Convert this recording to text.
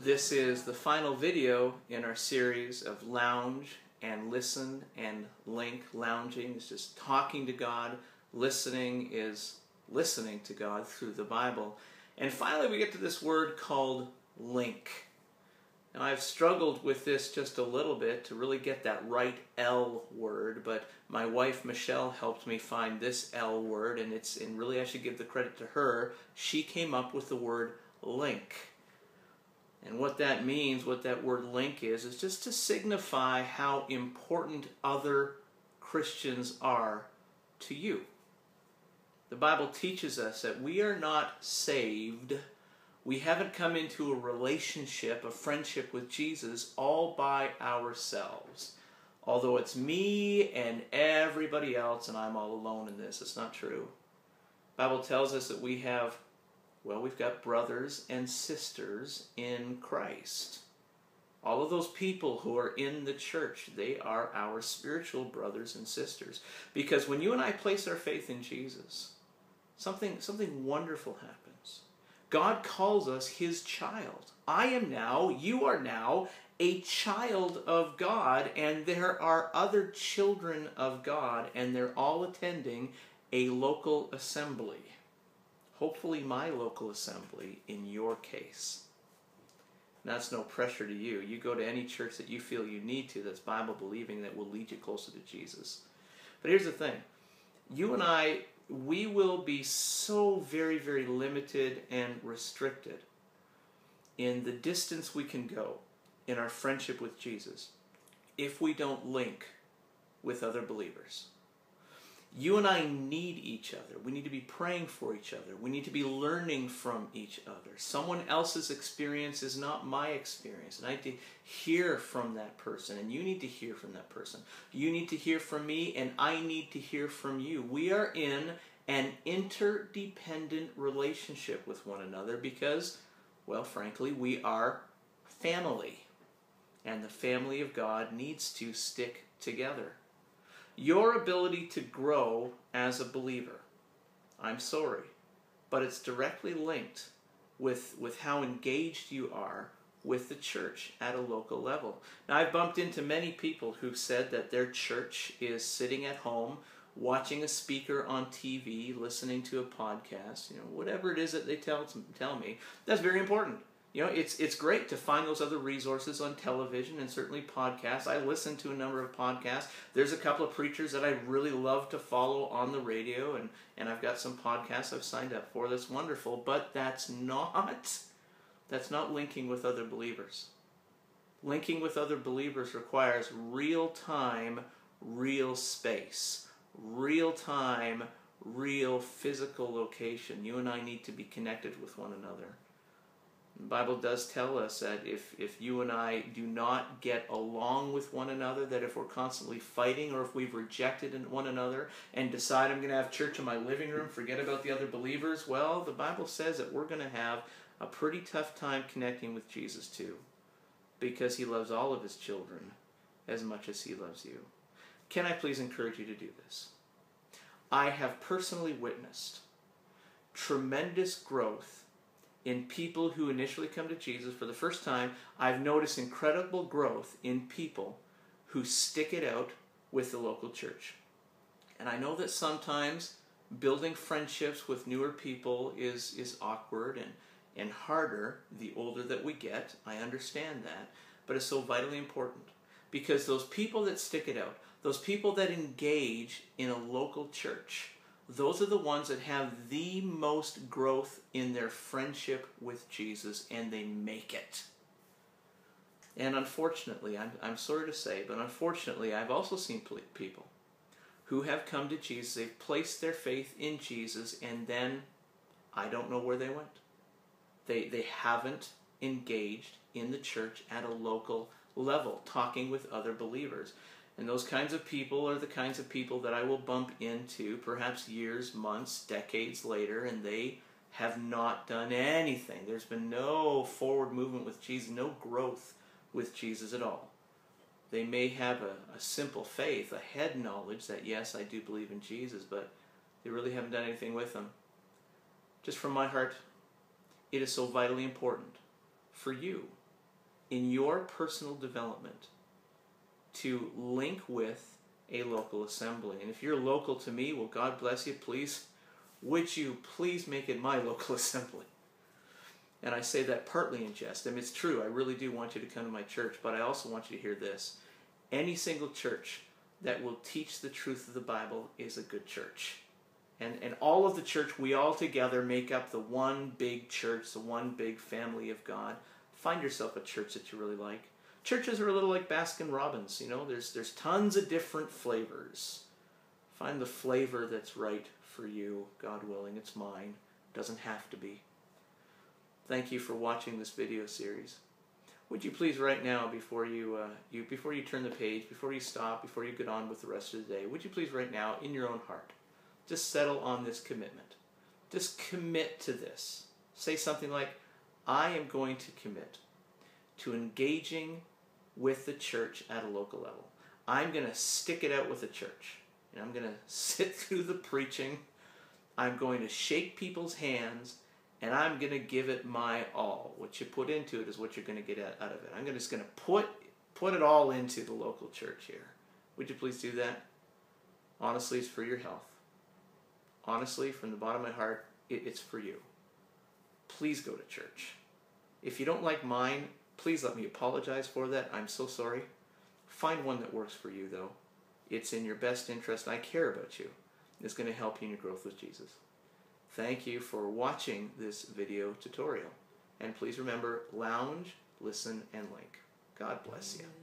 This is the final video in our series of lounge and listen and link. Lounging is just talking to God. Listening is listening to God through the Bible. And finally we get to this word called link. Now I've struggled with this just a little bit to really get that right L word, but my wife Michelle helped me find this L word, and really I should give the credit to her. She came up with the word link. And what that means, what that word link is just to signify how important other Christians are to you. The Bible teaches us that we are not saved. We haven't come into a relationship, a friendship with Jesus all by ourselves. Although it's me and everybody else and I'm all alone in this. It's not true. The Bible tells us that we've got brothers and sisters in Christ. All of those people who are in the church, they are our spiritual brothers and sisters. Because when you and I place our faith in Jesus, something wonderful happens. God calls us His child. You are now a child of God, and there are other children of God, and they're all attending a local assembly. Hopefully my local assembly in your case. And that's no pressure to you. You go to any church that you feel you need to, that's Bible believing, that will lead you closer to Jesus. But here's the thing. You and I, we will be so very, very limited and restricted in the distance we can go in our friendship with Jesus if we don't link with other believers. You and I need each other. We need to be praying for each other. We need to be learning from each other. Someone else's experience is not my experience. And I need to hear from that person, and you need to hear from that person. You need to hear from me, and I need to hear from you. We are in an interdependent relationship with one another because, well, frankly, we are family. And the family of God needs to stick together. Your ability to grow as a believer, I'm sorry, but it's directly linked with how engaged you are with the church at a local level. Now, I've bumped into many people who've said that their church is sitting at home, watching a speaker on TV, listening to a podcast, whatever it is that they tell me. That's very important. It's great to find those other resources on television and certainly podcasts. I listen to a number of podcasts. There's a couple of preachers that I really love to follow on the radio, and I've got some podcasts I've signed up for. That's wonderful, but that's not linking with other believers. Linking with other believers requires real time, real space, real time, real physical location. You and I need to be connected with one another. The Bible does tell us that if you and I do not get along with one another, that if we're constantly fighting or if we've rejected one another and decide I'm going to have church in my living room, forget about the other believers, well, the Bible says that we're going to have a pretty tough time connecting with Jesus too, because He loves all of His children as much as He loves you. Can I please encourage you to do this? I have personally witnessed tremendous growth in people who initially come to Jesus for the first time. I've noticed incredible growth in people who stick it out with the local church. And I know that sometimes building friendships with newer people is awkward and harder the older that we get. I understand that. But it's so vitally important. Because those people that stick it out, those people that engage in a local church, those are the ones that have the most growth in their friendship with Jesus, and they make it. And unfortunately, I'm sorry to say, but unfortunately, I've also seen people who have come to Jesus, they've placed their faith in Jesus, and then I don't know where they went. They haven't engaged in the church at a local level, talking with other believers. And those kinds of people are the kinds of people that I will bump into perhaps years, months, decades later, and they have not done anything. There's been no forward movement with Jesus, no growth with Jesus at all. They may have a simple faith, a head knowledge that, yes, I do believe in Jesus, but they really haven't done anything with Him. Just from my heart, it is so vitally important for you in your personal development to link with a local assembly. And if you're local to me, well, God bless you, please. Would you please make it my local assembly? And I say that partly in jest. I mean, it's true. I really do want you to come to my church, but I also want you to hear this. Any single church that will teach the truth of the Bible is a good church. And all of the church, we all together make up the one big church, the one big family of God. Find yourself a church that you really like. Churches are a little like Baskin Robbins, you know. There's tons of different flavors. Find the flavor that's right for you. God willing, it's mine. Doesn't have to be. Thank you for watching this video series. Would you please right now, before you turn the page, before you stop, before you get on with the rest of the day, would you please right now, in your own heart, just settle on this commitment. Just commit to this. Say something like, I am going to commit to engaging with the church at a local level. I'm going to stick it out with the church. And I'm going to sit through the preaching. I'm going to shake people's hands. And I'm going to give it my all. What you put into it is what you're going to get out of it. I'm just going to put it all into the local church here. Would you please do that? Honestly, it's for your health. Honestly, from the bottom of my heart, it's for you. Please go to church. If you don't like mine, please let me apologize for that. I'm so sorry. Find one that works for you, though. It's in your best interest. I care about you. It's going to help you in your growth with Jesus. Thank you for watching this video tutorial. And please remember, lounge, listen, and link. God bless you.